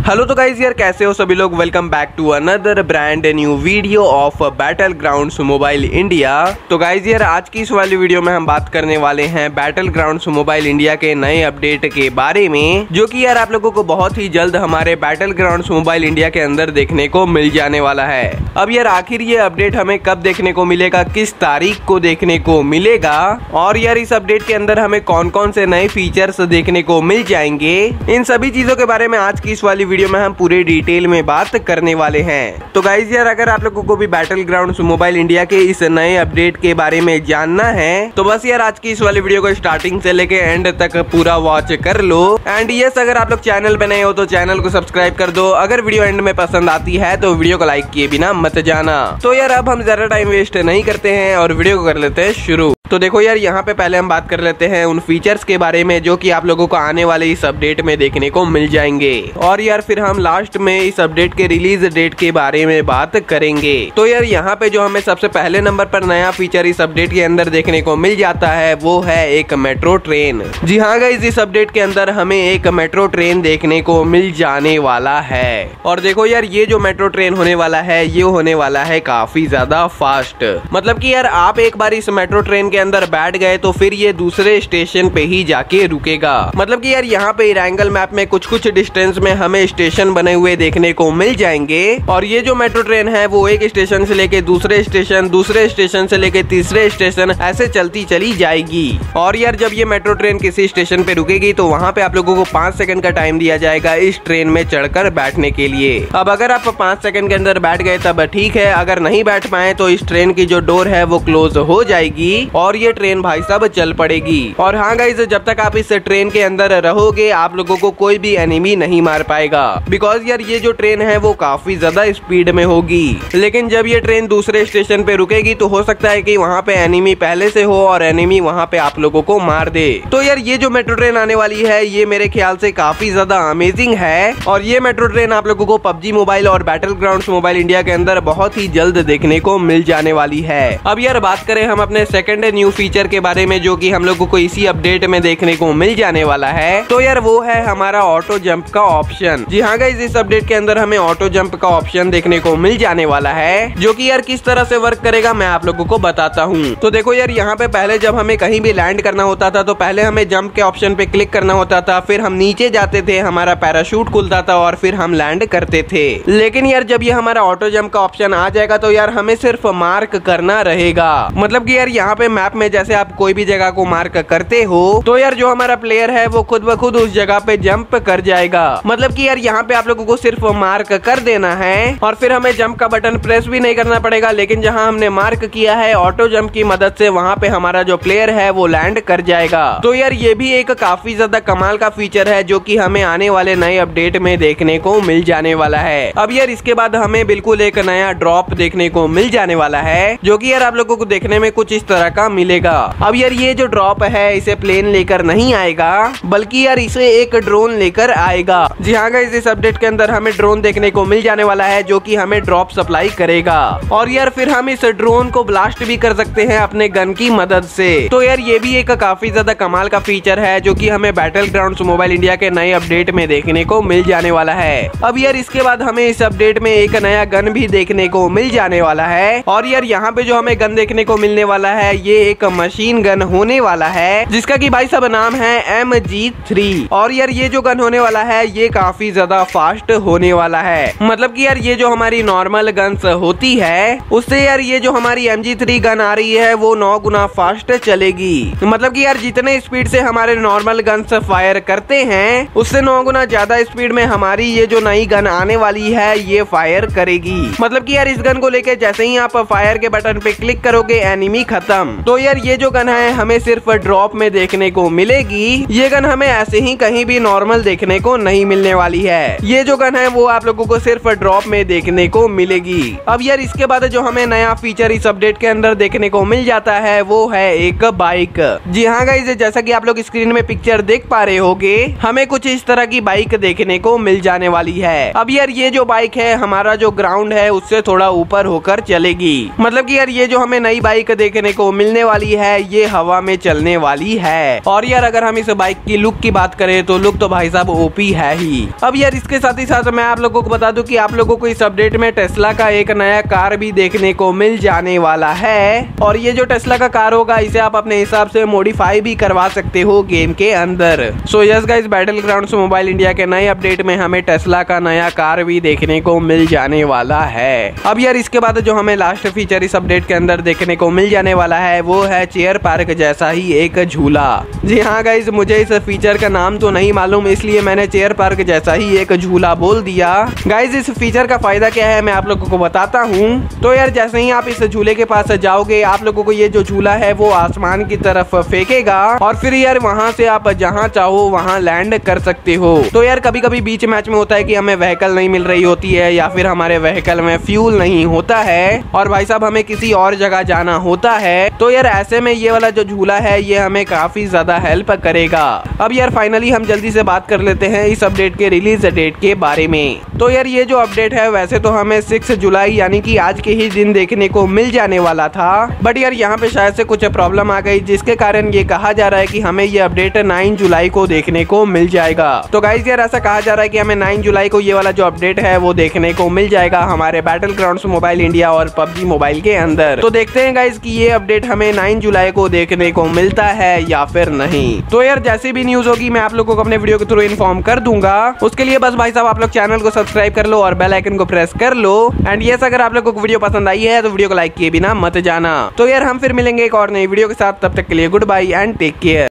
Hello तो guys यार कैसे हो सभी लोग। Welcome back to another brand new video of Battlegrounds Mobile India. तो गाइस यार आज की इस वाली वीडियो में हम बात करने वाले हैं बैटल ग्राउंड्स मोबाइल इंडिया के नए अपडेट के बारे में, जो कि यार आप लोगों को बहुत ही जल्द हमारे बैटल ग्राउंड्स मोबाइल इंडिया के अंदर देखने को मिल जाने वाला है। अब यार आखिर ये अपडेट हमें कब देखने को मिलेगा, किस तारीख को देखने को मिलेगा, और यार इस अपडेट के अंदर हमें कौन कौन से नए फीचर्स देखने को मिल जाएंगे, इन सभी चीजों के बारे में आज की इस वाली वीडियो में हम पूरे डिटेल में बात करने वाले हैं। तो गाइस यार अगर आप लोगों को भी बैटल ग्राउंड्स मोबाइल इंडिया के इस नए अपडेट के बारे में जानना है तो बस यार आज की इस वाली वीडियो को स्टार्टिंग से लेके एंड तक पूरा वॉच कर लो। एंड यस अगर आप लोग चैनल पे नए हो तो चैनल को सब्सक्राइब कर दो। अगर वीडियो एंड में पसंद आती है तो वीडियो को लाइक किए बिना मत जाना। तो यार अब हम ज्यादा टाइम वेस्ट नहीं करते हैं और वीडियो को कर लेते हैं शुरू। तो देखो यार यहाँ पे पहले हम बात कर लेते हैं उन फीचर्स के बारे में जो कि आप लोगों को आने वाले इस अपडेट में देखने को मिल जाएंगे, और यार फिर हम लास्ट में इस अपडेट के रिलीज डेट के बारे में बात करेंगे। तो यार यहाँ पे जो हमें सबसे पहले नंबर पर नया फीचर इस अपडेट के अंदर देखने को मिल जाता है वो है एक मेट्रो ट्रेन। जी हाँ गाइस, इस अपडेट के अंदर हमें एक मेट्रो ट्रेन देखने को मिल जाने वाला है। और देखो यार ये जो मेट्रो ट्रेन होने वाला है ये होने वाला है काफी ज्यादा फास्ट। मतलब कि यार आप एक बार इस मेट्रो ट्रेन के अंदर बैठ गए तो फिर ये दूसरे स्टेशन पे ही जाके रुकेगा। मतलब कि यार यहाँ पे इरेंगल मैप में कुछ कुछ डिस्टेंस में हमें स्टेशन बने हुए देखने को मिल जाएंगे, और ये जो मेट्रो ट्रेन है वो एक स्टेशन से लेके दूसरे स्टेशन से लेके तीसरे स्टेशन ऐसे चलती चली जाएगी। और यार जब ये मेट्रो ट्रेन किसी स्टेशन पे रुकेगी तो वहाँ पे आप लोगों को 5 सेकंड का टाइम दिया जाएगा इस ट्रेन में चढ़कर बैठने के लिए। अब अगर आप 5 सेकंड के अंदर बैठ गए तब ठीक है, अगर नहीं बैठ पाए तो इस ट्रेन की जो डोर है वो क्लोज हो जाएगी और ये ट्रेन भाई साहब चल पड़ेगी। और हाँ गाइस, जब तक आप इस ट्रेन के अंदर रहोगे आप लोगों को कोई भी एनिमी नहीं मार पाएगा, बिकॉज यार ये जो ट्रेन है वो काफी ज्यादा स्पीड में होगी। लेकिन जब ये ट्रेन दूसरे स्टेशन पे रुकेगी तो हो सकता है कि वहाँ पे एनिमी पहले से हो और एनिमी वहाँ पे आप लोगों को मार दे। तो यार ये जो मेट्रो ट्रेन आने वाली है ये मेरे ख्याल से काफी ज्यादा अमेजिंग है, और ये मेट्रो ट्रेन आप लोगों को पबजी मोबाइल और बैटल ग्राउंड्स मोबाइल इंडिया के अंदर बहुत ही जल्द देखने को मिल जाने वाली है। अब यार बात करें हम अपने सेकंड न्यू फीचर के बारे में जो कि हम लोगों को इसी अपडेट में देखने को मिल जाने वाला है, तो यार वो है हमारा ऑटो जंप का ऑप्शन। जी हाँ गाइस, इस अपडेट के अंदर हमें ऑटो जंप का ऑप्शन देखने को मिल जाने वाला है, जो कि यार किस तरह से वर्क करेगा मैं आप लोगों को बताता हूँ। तो देखो यार यहाँ पे पहले जब हमें कहीं भी लैंड करना होता था तो पहले हमें जंप के ऑप्शन पे क्लिक करना होता था, फिर हम नीचे जाते थे, हमारा पैराशूट खुलता था और फिर हम लैंड करते थे। लेकिन यार जब ये हमारा ऑटो जंप का ऑप्शन आ जाएगा तो यार हमें सिर्फ मार्क करना रहेगा। मतलब कि यार यहाँ पे मैप में जैसे आप कोई भी जगह को मार्क करते हो तो यार जो हमारा प्लेयर है वो खुद ब खुद उस जगह पे जंप कर जाएगा। मतलब कि यार यहाँ पे आप लोगों को सिर्फ मार्क कर देना है और फिर हमें जंप का बटन प्रेस भी नहीं करना पड़ेगा, लेकिन जहाँ हमने मार्क किया है ऑटो जंप की मदद से वहाँ पे हमारा जो प्लेयर है वो लैंड कर जाएगा। तो यार ये भी एक काफी ज्यादा कमाल का फीचर है जो कि हमें आने वाले नए अपडेट में देखने को मिल जाने वाला है। अब यार इसके बाद हमें बिल्कुल एक नया ड्रॉप देखने को मिल जाने वाला है, जो कि यार आप लोगों को देखने में कुछ इस तरह का मिलेगा। अब यार ये जो ड्रॉप है इसे प्लेन लेकर नहीं आएगा बल्कि यार इसे एक ड्रोन लेकर आएगा। जी हाँ गाइस, इस अपडेट के अंदर हमें ड्रोन देखने को मिल जाने वाला है जो कि हमें ड्रॉप सप्लाई करेगा, और यार फिर हम इस ड्रोन को ब्लास्ट भी कर सकते हैं अपने गन की मदद से। तो यार ये भी एक काफी ज्यादा कमाल का फीचर है जो कि हमें बैटल ग्राउंड्स मोबाइल इंडिया के नए अपडेट में देखने को मिल जाने वाला है। अब यार इसके बाद हमें इस अपडेट में एक नया गन भी देखने को मिल जाने वाला है, और यार यहाँ पे जो हमें गन देखने को मिलने वाला है ये एक मशीन गन होने वाला है जिसका कि भाई साहब नाम है MG3। और यार ये जो गन होने वाला है ये काफी ज्यादा फास्ट होने वाला है। मतलब कि यार ये जो हमारी नॉर्मल गन्स होती है उससे यार ये जो हमारी MG3 गन आ रही है वो 9 गुना फास्ट चलेगी। मतलब कि यार जितने स्पीड से हमारे नॉर्मल गन्स फायर करते हैं उससे 9 गुना ज्यादा स्पीड में हमारी ये जो नई गन आने वाली है ये फायर करेगी। मतलब कि यार इस गन को लेके जैसे ही आप फायर के बटन पे क्लिक करोगे एनिमी खत्म। तो यार ये जो गन है हमें सिर्फ ड्रॉप में देखने को मिलेगी, ये गन हमें ऐसे ही कहीं भी नॉर्मल देखने को नहीं मिलने वाली है। ये जो गन है वो आप लोगों को सिर्फ ड्रॉप में देखने को मिलेगी। अब यार इसके बाद जो हमें नया फीचर इस अपडेट के अंदर देखने को मिल जाता है वो है एक बाइक। जी हाँ गाइस, जैसा कि आप लोग स्क्रीन में पिक्चर देख पा रहे होगे हमें कुछ इस तरह की बाइक देखने को मिल जाने वाली है। अब यार ये जो बाइक है हमारा जो ग्राउंड है उससे थोड़ा ऊपर होकर चलेगी। मतलब कि यार ये जो हमें नई बाइक देखने को मिलने चलने वाली है, ये हवा में चलने वाली है। और यार अगर हम इस बाइक की लुक की बात करें तो लुक तो भाई साहब ओपी है ही। अब यार इसके साथ ही साथ मैं आप लोगों को बता दूं कि आप लोगों को इस अपडेट में टेस्ला का एक नया कार भी देखने को मिल जाने वाला है। और ये जो टेस्ला का कार होगा इसे आप अपने हिसाब से मॉडिफाई भी करवा सकते हो गेम के अंदर। So yes guys, Battlegrounds Mobile India के नए अपडेट में हमें टेस्ला का नया कार भी देखने को मिल जाने वाला है। अब यार इसके बाद जो हमें लास्ट फीचर इस अपडेट के अंदर देखने को मिल जाने वाला है वो है चेयर पार्क जैसा ही एक झूला। जी हाँ गाइस, मुझे इस फीचर का नाम तो नहीं मालूम, इसलिए मैंने चेयर पार्क जैसा ही एक झूला बोल दिया। गाइस इस फीचर का फायदा क्या है मैं आप लोगों को बताता हूँ। तो यार जैसे ही आप इस झूले के पास जाओगे आप लोगों को ये जो झूला है वो आसमान की तरफ फेंकेगा और फिर यार वहाँ से आप जहाँ चाहो वहाँ लैंड कर सकते हो। तो यार कभी कभी बीच मैच में होता है कि हमें व्हीकल नहीं मिल रही होती है या फिर हमारे व्हीकल में फ्यूल नहीं होता है और भाई साहब हमें किसी और जगह जाना होता है। तो यार ऐसे में ये वाला जो झूला है ये हमें काफी ज्यादा हेल्प करेगा। अब यार फाइनली हम जल्दी से बात कर लेते हैं इस अपडेट के रिलीज डेट के बारे में। तो यार ये जो अपडेट है वैसे तो हमें 6 जुलाई यानी कि आज के ही दिन देखने को मिल जाने वाला था, बट यार यहाँ पे शायद से कुछ प्रॉब्लम आ गई जिसके कारण ये कहा जा रहा है कि हमें ये अपडेट 9 जुलाई को देखने को मिल जाएगा। तो गाइस यार ऐसा कहा जा रहा है कि हमें 9 जुलाई को ये वाला जो अपडेट है वो देखने को मिल जाएगा हमारे बैटल ग्राउंड्स मोबाइल इंडिया और पबजी मोबाइल के अंदर। तो देखते हैं गाइस कि ये अपडेट हमें 9 जुलाई को देखने को मिलता है या फिर नहीं। तो यार जैसी भी न्यूज होगी मैं आप लोगों को अपने वीडियो के थ्रू इन्फॉर्म कर दूंगा। उसके लिए बस भाई साहब आप लोग चैनल को सब्सक्राइब कर लो और बेल आइकन को प्रेस कर लो। एंड यस, अगर आप लोगों को वीडियो पसंद आई है तो वीडियो को लाइक किए बिना मत जाना। तो यार हम फिर मिलेंगे एक और नई वीडियो के साथ, तब तक के लिए good bye and take care.